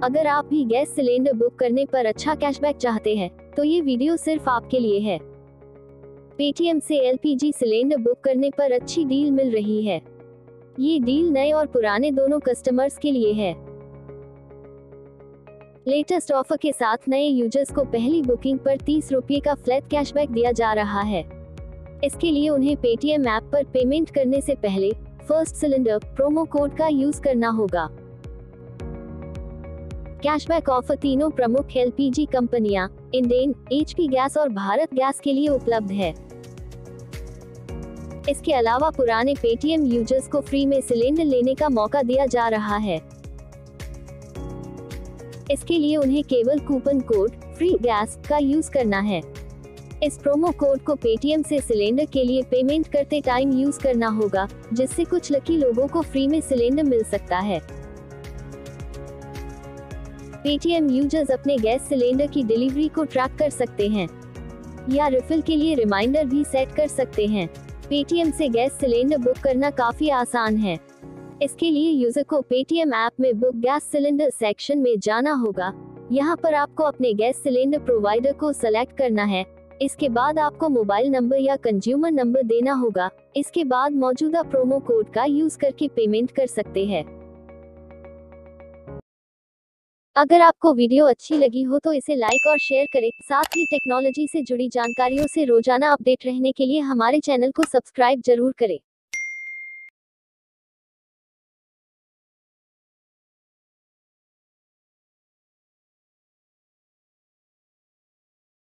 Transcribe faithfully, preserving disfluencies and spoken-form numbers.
अगर आप भी गैस सिलेंडर बुक करने पर अच्छा कैशबैक चाहते हैं तो ये वीडियो सिर्फ आपके लिए है। पेटीएम से एलपीजी सिलेंडर बुक करने पर अच्छी डील मिल रही है। ये डील नए और पुराने दोनों कस्टमर्स के लिए है। लेटेस्ट ऑफर के साथ नए यूजर्स को पहली बुकिंग पर तीस रुपये का फ्लैट कैशबैक दिया जा रहा है। इसके लिए उन्हें पेटीएम ऐप पर पेमेंट करने से पहले फर्स्ट सिलेंडर प्रोमो कोड का यूज करना होगा। कैशबैक ऑफर तीनों प्रमुख एलपीजी कंपनियां इंडेन, एचपी गैस और भारत गैस के लिए उपलब्ध है। इसके अलावा पुराने पेटीएम यूजर्स को फ्री में सिलेंडर लेने का मौका दिया जा रहा है। इसके लिए उन्हें केवल कूपन कोड फ्री गैस का यूज करना है। इस प्रोमो कोड को पेटीएम से सिलेंडर के लिए पेमेंट करते टाइम यूज करना होगा, जिससे कुछ लकी लोगों को फ्री में सिलेंडर मिल सकता है। पेटीएम यूजर्स अपने गैस सिलेंडर की डिलीवरी को ट्रैक कर सकते हैं या रिफिल के लिए रिमाइंडर भी सेट कर सकते हैं। पेटीएम से गैस सिलेंडर बुक करना काफी आसान है। इसके लिए यूजर को पेटीएम ऐप में बुक गैस सिलेंडर सेक्शन में जाना होगा। यहाँ पर आपको अपने गैस सिलेंडर प्रोवाइडर को सेलेक्ट करना है। इसके बाद आपको मोबाइल नंबर या कंज्यूमर नंबर देना होगा। इसके बाद मौजूदा प्रोमो कोड का यूज करके पेमेंट कर सकते हैं। अगर आपको वीडियो अच्छी लगी हो तो इसे लाइक और शेयर करें। साथ ही टेक्नोलॉजी से जुड़ी जानकारियों से रोजाना अपडेट रहने के लिए हमारे चैनल को सब्सक्राइब जरूर करें।